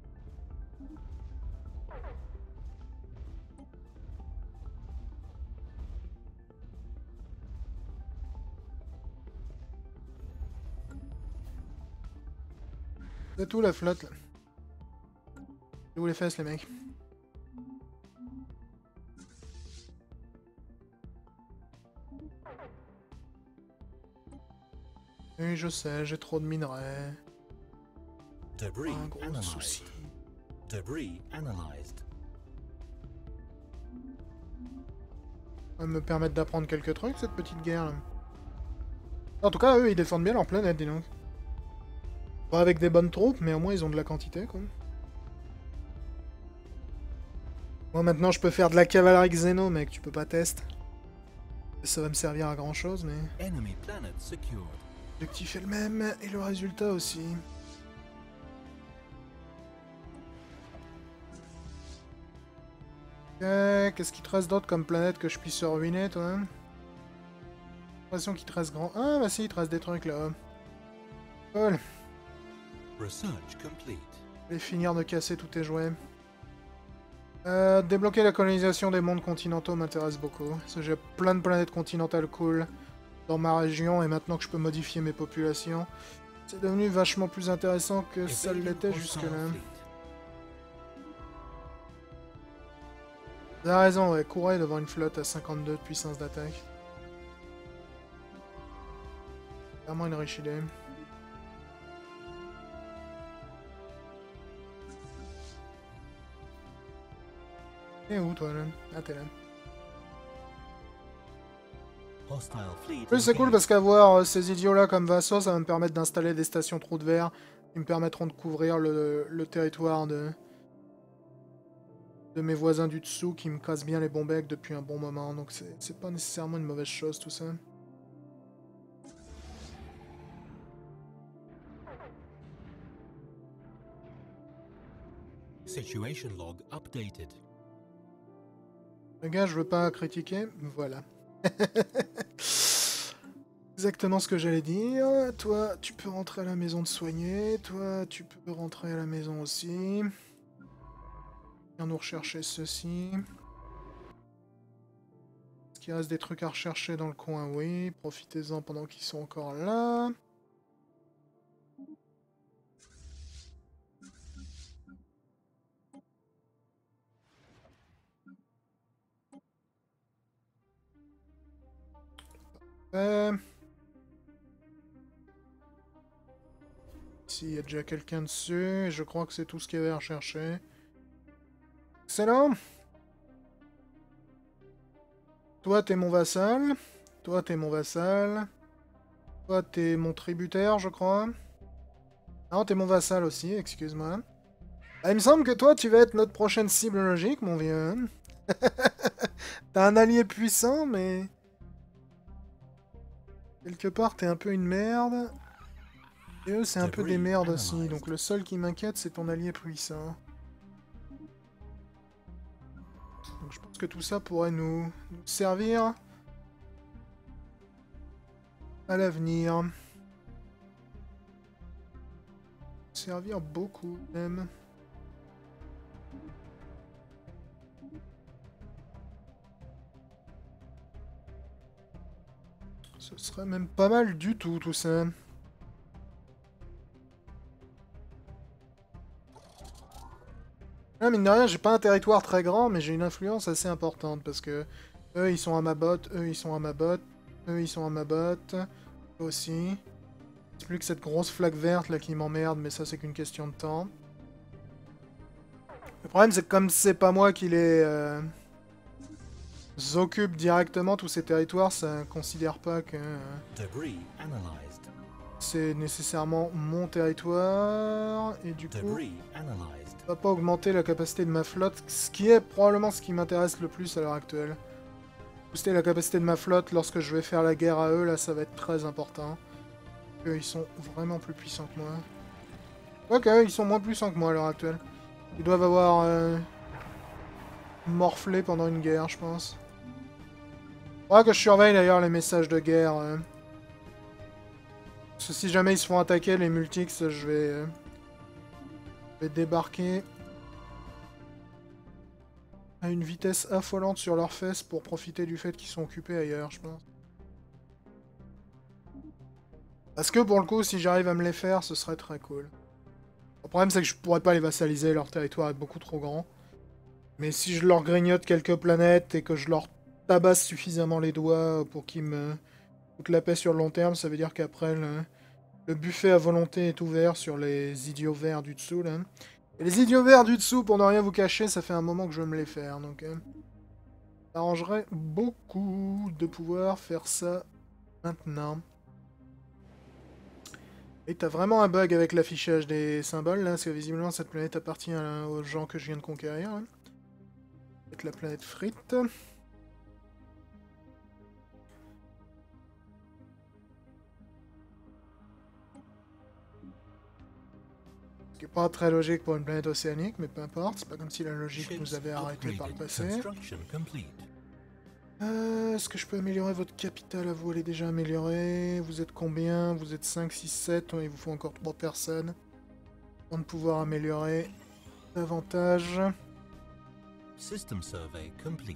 Speaker 1: C'est tout la flotte là. C'est où les fesses les mecs? Oui je sais, j'ai trop de minerais.
Speaker 2: Debris
Speaker 1: Un gros
Speaker 2: analyzed.
Speaker 1: souci.
Speaker 2: Debris analyzed.
Speaker 1: Ça va me permettre d'apprendre quelques trucs cette petite guerre là. En tout cas eux ils défendent bien leur planète dis donc. Pas avec des bonnes troupes mais au moins ils ont de la quantité quoi. Moi maintenant je peux faire de la cavalerie xéno mec, tu peux pas tester. Ça va me servir à grand chose mais...
Speaker 2: Enemy planet secured.
Speaker 1: L'objectif est le même et le résultat aussi. Qu'est-ce qu'il te reste d'autre comme planète que je puisse ruiner, toi? J'ai l'impression qu'il te reste grand. Ah, bah si, il te reste des trucs là. Cool.
Speaker 2: Research complete.
Speaker 1: Je vais finir de casser tous tes jouets. Débloquer la colonisation des mondes continentaux m'intéresse beaucoup. Parce que j'ai plein de planètes continentales cool dans ma région et maintenant que je peux modifier mes populations, c'est devenu vachement plus intéressant que ça l'était jusque-là. T'as raison, ouais, courez devant une flotte à 52 de puissance d'attaque. Vraiment une riche idée. T'es où toi là? Ah t'es là. Oui c'est cool parce qu'avoir ces idiots là comme vassaux ça va me permettre d'installer des stations trous de verre qui me permettront de couvrir le territoire de mes voisins du dessous qui me cassent bien les bons becs depuis un bon moment, donc c'est pas nécessairement une mauvaise chose tout ça.
Speaker 2: Situation log updated.
Speaker 1: Les gars, je veux pas critiquer, voilà. Exactement ce que j'allais dire. Toi, tu peux rentrer à la maison de soigner. Toi, tu peux rentrer à la maison aussi. Viens nous rechercher ceci. Est-ce qu'il reste des trucs à rechercher dans le coin? Oui, profitez-en pendant qu'ils sont encore là. Ici, il y a déjà quelqu'un dessus, et je crois que c'est tout ce qu'il y avait à rechercher. Excellent! Toi, t'es mon vassal. Toi, t'es mon vassal. Toi, t'es mon tributaire, je crois. Non, t'es mon vassal aussi, excuse-moi. Ah, il me semble que toi, tu vas être notre prochaine cible logique, mon vieux. T'as un allié puissant, mais... quelque part, t'es un peu une merde. Et eux, c'est un peu des merdes aussi. Donc le seul qui m'inquiète, c'est ton allié puissant. Donc je pense que tout ça pourrait nous servir à l'avenir. Servir beaucoup, même. Ce serait même pas mal du tout ça. Ah, mine de rien, j'ai pas un territoire très grand, mais j'ai une influence assez importante, parce que eux, ils sont à ma botte, eux, ils sont à ma botte, eux, ils sont à ma botte, eux aussi. C'est plus que cette grosse flaque verte, là, qui m'emmerde, mais ça, c'est qu'une question de temps. Le problème, c'est que comme c'est pas moi qui les occupe directement, tous ces territoires, ça considère pas que c'est nécessairement mon territoire, et du coup... ça va pas augmenter la capacité de ma flotte, ce qui est probablement ce qui m'intéresse le plus à l'heure actuelle. Booster la capacité de ma flotte lorsque je vais faire la guerre à eux, là ça va être très important. Eux ils sont vraiment plus puissants que moi. Ok, ils sont moins puissants que moi à l'heure actuelle. Ils doivent avoir morflé pendant une guerre, je pense. Faudra que je surveille d'ailleurs les messages de guerre. Parce que si jamais ils se font attaquer, les multix, je vais débarquer à une vitesse affolante sur leurs fesses pour profiter du fait qu'ils sont occupés ailleurs, je pense. Parce que pour le coup, si j'arrive à me les faire, ce serait très cool. Le problème, c'est que je pourrais pas les vassaliser, leur territoire est beaucoup trop grand. Mais si je leur grignote quelques planètes et que je leur tabasse suffisamment les doigts pour qu'ils me foutent la paix sur le long terme, ça veut dire qu'après, le buffet à volonté est ouvert sur les idiots verts du dessous, là. Et les idiots verts du dessous, pour ne rien vous cacher, ça fait un moment que je veux me les faire, donc... ça arrangerait beaucoup de pouvoir faire ça maintenant. Et t'as vraiment un bug avec l'affichage des symboles, là, parce que visiblement cette planète appartient aux gens que je viens de conquérir. Hein. Avec la planète frite. Ce qui est pas très logique pour une planète océanique, mais peu importe, c'est pas comme si la logique nous avait arrêté par le passé. Est-ce que je peux améliorer votre capitale à vous? Elle est déjà améliorée. Vous êtes combien? Vous êtes 5, 6, 7. Il vous faut encore 3 personnes. Avant de pouvoir améliorer davantage.
Speaker 2: System survey complete.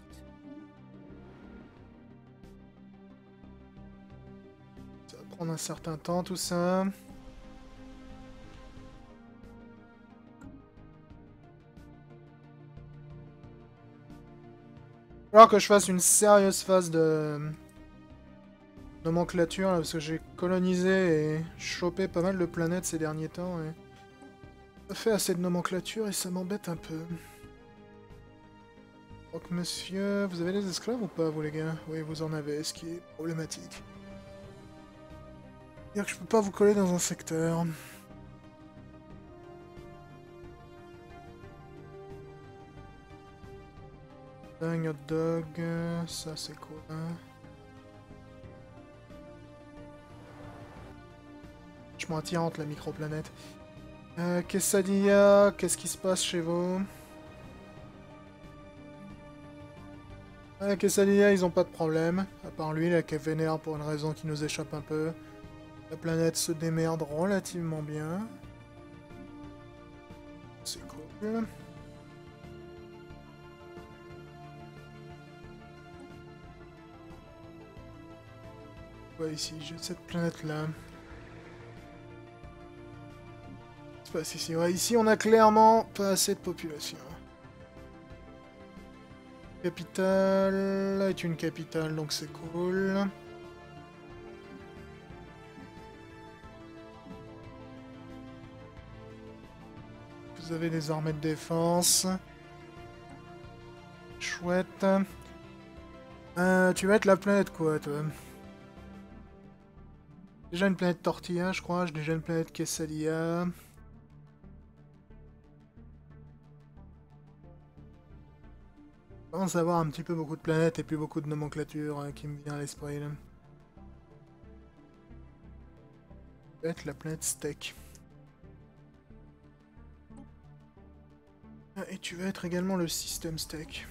Speaker 1: Ça va prendre un certain temps tout ça. Il va falloir que je fasse une sérieuse phase de nomenclature là, parce que j'ai colonisé et chopé pas mal de planètes ces derniers temps et pas fait assez de nomenclature et ça m'embête un peu. Donc monsieur, vous avez des esclaves ou pas vous les gars? Oui vous en avez, ce qui est problématique. C'est-à-dire que je peux pas vous coller dans un secteur. Dingue hot dog, ça c'est quoi? Vachement attirante la microplanète. Quesadilla, qu'est-ce qui se passe chez vous? Avec Essalia, ils ont pas de problème. À part lui, là, qui est vénère pour une raison qui nous échappe un peu. La planète se démerde relativement bien. C'est cool. Ouais, ici, j'ai cette planète-là. C'est pas ici. Ouais, ici, on a clairement pas assez de population. Capitale est une capitale, donc c'est cool. Vous avez des armées de défense. Chouette. Tu vas être la planète quoi, toi? Déjà une planète Tortilla, je crois. J'ai déjà une planète Quesadia. Je commence à avoir un petit peu beaucoup de planètes et plus beaucoup de nomenclature qui me vient à l'esprit. Être la planète Steak. Ah, et tu vas être également le système Steak.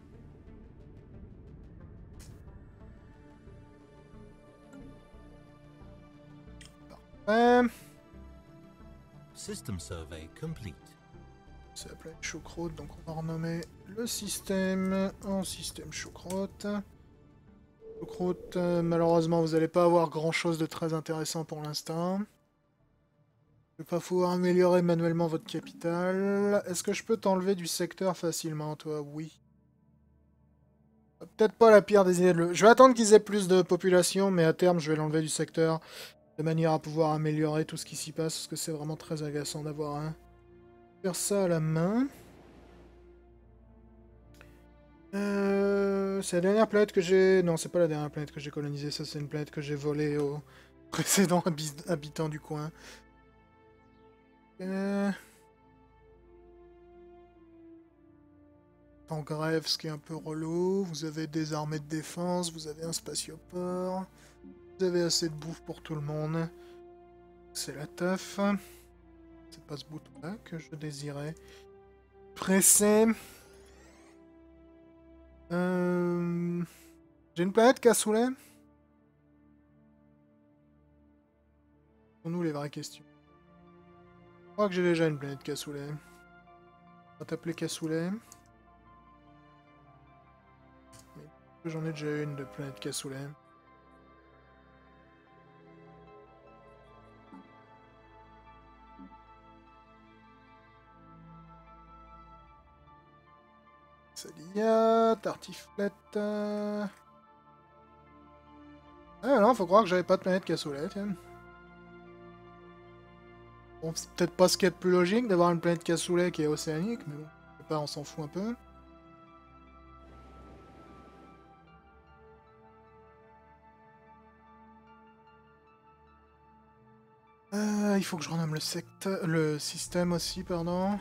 Speaker 1: Parfait.
Speaker 2: System survey complete.
Speaker 1: C'est la planète choucroute, donc on va renommer le système en système choucroute. Choucroute, malheureusement vous n'allez pas avoir grand chose de très intéressant pour l'instant. Je vais pas pouvoir améliorer manuellement votre capitale. Est-ce que je peux t'enlever du secteur facilement, toi? Oui. Peut-être pas la pire des idées. Je vais attendre qu'ils aient plus de population, mais à terme je vais l'enlever du secteur. De manière à pouvoir améliorer tout ce qui s'y passe, parce que c'est vraiment très agaçant d'avoir un... Faire ça à la main. C'est la dernière planète que j'ai... Non, c'est pas la dernière planète que j'ai colonisée, ça c'est une planète que j'ai volée aux précédents habitants du coin. En grève, ce qui est un peu relou. Vous avez des armées de défense, vous avez un spatioport. Vous avez assez de bouffe pour tout le monde. C'est la teuf. C'est pas ce bouton-là que je désirais. Pressé. J'ai une planète cassoulet. Pour nous les vraies questions. Je crois que j'ai déjà une planète cassoulet. On va t'appeler cassoulet. J'en ai déjà une de planète cassoulet. Salia, tartiflette. Ah non, faut croire que j'avais pas de planète cassoulet, tiens. Bon, c'est peut-être pas ce qu'il y a de plus logique d'avoir une planète cassoulet qui est océanique, mais bon, je sais pas, on s'en fout un peu. Il faut que je renomme le système aussi, pardon.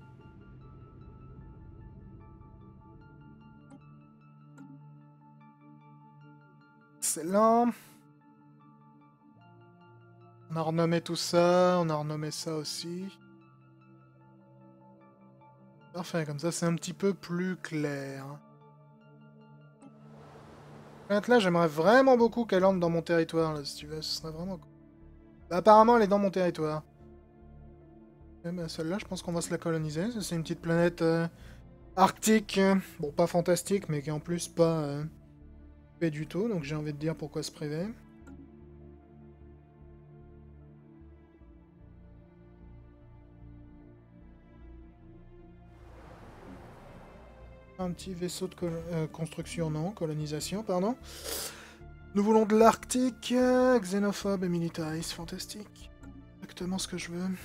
Speaker 1: Excellent. On a renommé tout ça, on a renommé ça aussi. Parfait, comme ça c'est un petit peu plus clair. Là, j'aimerais vraiment beaucoup qu'elle entre dans mon territoire, là, si tu veux, ce serait vraiment cool. Bah, apparemment, elle est dans mon territoire. Eh ben, celle-là, je pense qu'on va se la coloniser. C'est une petite planète arctique. Bon, pas fantastique, mais qui est en plus pas fait du tout, donc j'ai envie de dire pourquoi se priver. Un petit vaisseau de construction, non, colonisation, pardon. Nous voulons de l'Arctique, xénophobe et militariste, fantastique. Exactement ce que je veux.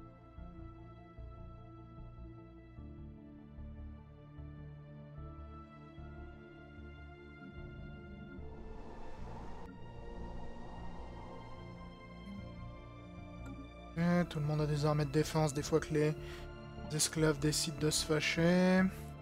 Speaker 1: Tout le monde a des armées de défense, des fois que les esclaves décident de se fâcher.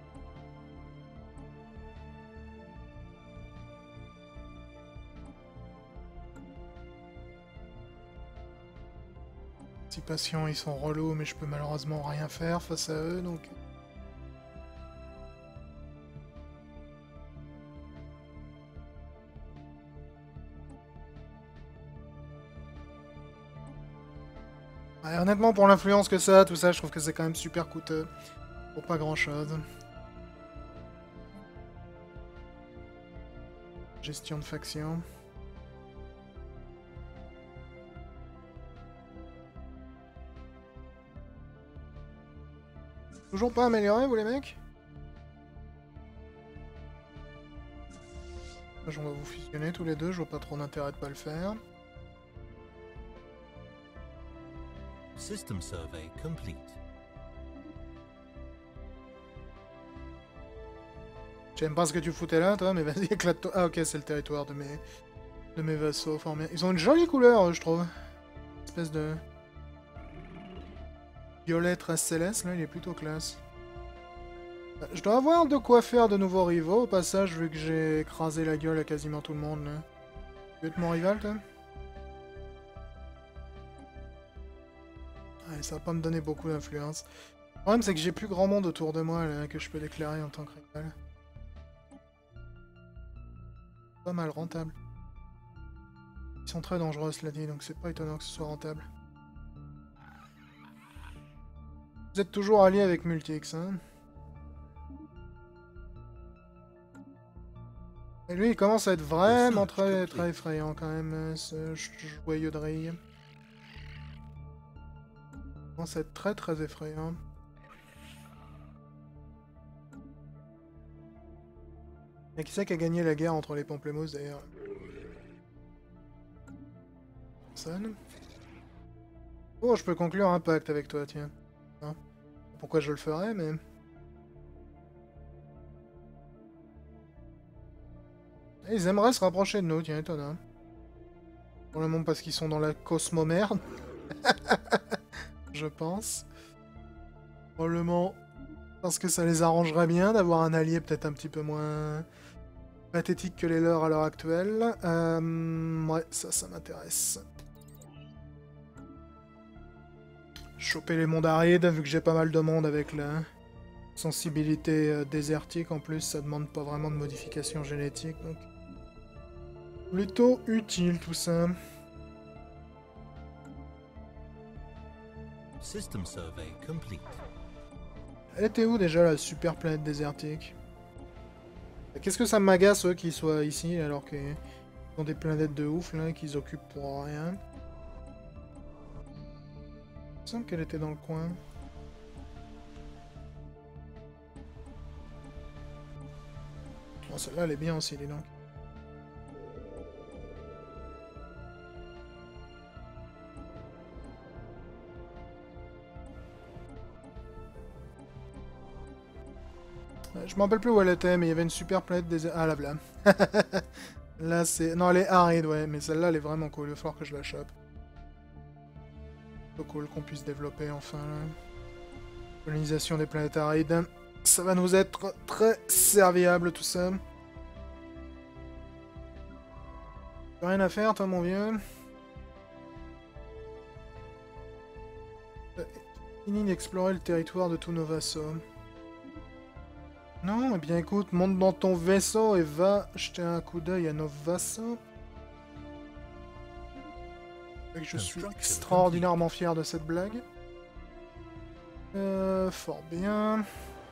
Speaker 1: Participation, ils sont relous, mais je peux malheureusement rien faire face à eux, donc... Ouais, honnêtement, pour l'influence que ça, tout ça, je trouve que c'est quand même super coûteux. Pour pas grand chose. Gestion de faction. Toujours pas amélioré, vous les mecs? On va vous fusionner tous les deux, je vois pas trop d'intérêt de pas le faire.
Speaker 2: System survey complete.
Speaker 1: J'aime pas ce que tu foutais là, toi, mais vas-y, éclate-toi. Ah, ok, c'est le territoire de mes vassaux formés. Ils ont une jolie couleur, je trouve. Espèce de violet très céleste, là, il est plutôt classe. Je dois avoir de quoi faire de nouveaux rivaux, au passage, vu que j'ai écrasé la gueule à quasiment tout le monde, là. Tu veux être mon rival, toi? Ouais, ça va pas me donner beaucoup d'influence. Le problème, c'est que j'ai plus grand monde autour de moi, là, que je peux déclarer en tant que rival. Pas mal rentable. Ils sont très dangereux, cela dit, donc c'est pas étonnant que ce soit rentable. Vous êtes toujours allié avec Multix, hein? Et lui, il commence à être vraiment très effrayant quand même, ce joyeux de rire. Il commence à être très effrayant. Et qui c'est qui a gagné la guerre entre les pamplemousses d'ailleurs? Personne. Oh, je peux conclure un pacte avec toi, tiens. Hein? Pourquoi je le ferais, mais... Ils aimeraient se rapprocher de nous, tiens, étonnant. Probablement parce qu'ils sont dans la cosmo-merde. Je pense. Probablement parce que ça les arrangerait bien d'avoir un allié peut-être un petit peu moins pathétique que les leurs à l'heure actuelle. Ouais, ça m'intéresse. Choper les mondes arides, vu que j'ai pas mal de monde avec la sensibilité désertique en plus, ça demande pas vraiment de modification génétique, donc... Plutôt utile tout ça.
Speaker 2: System survey complete.
Speaker 1: Elle était où déjà la super planète désertique? Qu'est-ce que ça m'agace eux qu'ils soient ici alors qu'ils ont des planètes de ouf là qu'ils occupent pour rien. Il me semble qu'elle était dans le coin. Oh, celle-là elle est bien aussi, dis donc. Je me rappelle plus où elle était, mais il y avait une super planète désert. Ah, la voilà. Là, c'est... Non, elle est aride, ouais, mais celle-là, elle est vraiment cool. Il va falloir que je la chope. C'est cool qu'on puisse développer, enfin, là. Colonisation des planètes arides. Ça va nous être très serviable, tout ça. T'as rien à faire, toi, mon vieux. Fini d'explorer le territoire de tous nos vassaux. Non, eh bien écoute, monte dans ton vaisseau et va jeter un coup d'œil à nos vassaux. Et je suis extraordinairement fier de cette blague. Fort bien.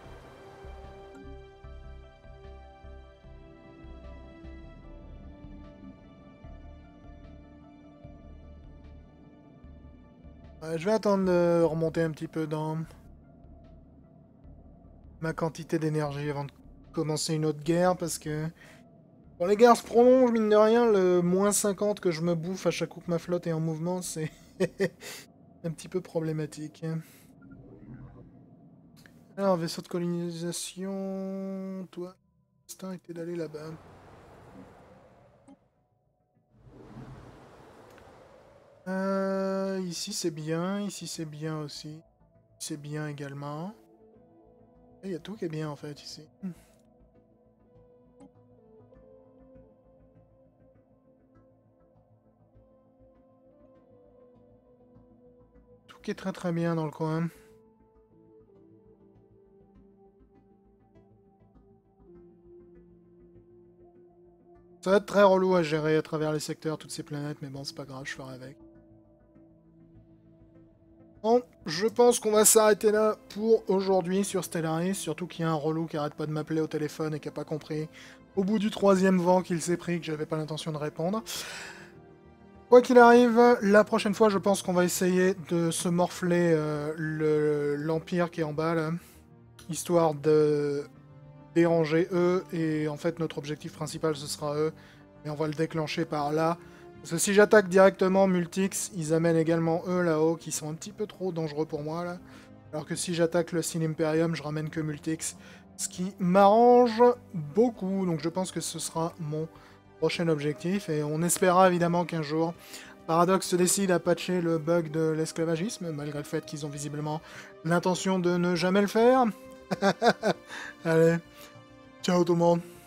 Speaker 1: Ouais, je vais attendre de remonter un petit peu dans ma quantité d'énergie avant de commencer une autre guerre, parce que quand les guerres se prolongent, mine de rien, le moins 50 que je me bouffe à chaque coup que ma flotte est en mouvement, c'est un petit peu problématique. Alors, vaisseau de colonisation... Toi, l'instinct était d'aller là-bas. Ici c'est bien aussi. C'est bien également. Il y a tout qui est bien en fait ici. Tout qui est très bien dans le coin. Ça va être très relou à gérer à travers les secteurs, toutes ces planètes, mais bon, c'est pas grave, je ferai avec. je pense qu'on va s'arrêter là pour aujourd'hui sur Stellaris, surtout qu'il y a un relou qui arrête pas de m'appeler au téléphone et qui a pas compris au bout du 3e vent qu'il s'est pris que j'avais pas l'intention de répondre. Quoi qu'il arrive, la prochaine fois, je pense qu'on va essayer de se morfler l'Empire qui est en bas, là, histoire de déranger eux, et en fait, notre objectif principal, ce sera eux, et on va le déclencher par là. Parce que si j'attaque directement Multix, ils amènent également eux là-haut, qui sont un petit peu trop dangereux pour moi, là. Alors que si j'attaque le Sin Imperium, je ramène que Multix, ce qui m'arrange beaucoup, donc je pense que ce sera mon prochain objectif, et on espérera évidemment qu'un jour, Paradox se décide à patcher le bug de l'esclavagisme, malgré le fait qu'ils ont visiblement l'intention de ne jamais le faire. Allez, ciao tout le monde.